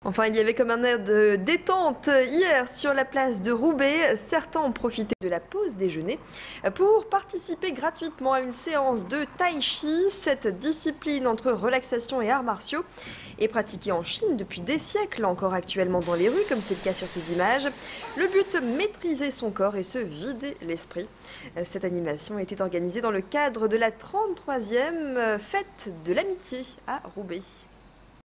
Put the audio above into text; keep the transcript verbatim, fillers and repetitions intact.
Enfin, il y avait comme un air de détente hier sur la place de Roubaix. Certains ont profité de la pause déjeuner pour participer gratuitement à une séance de tai chi. Cette discipline entre relaxation et arts martiaux est pratiquée en Chine depuis des siècles, encore actuellement dans les rues, comme c'est le cas sur ces images. Le but, maîtriser son corps et se vider l'esprit. Cette animation était organisée dans le cadre de la trente-troisième fête de l'amitié à Roubaix.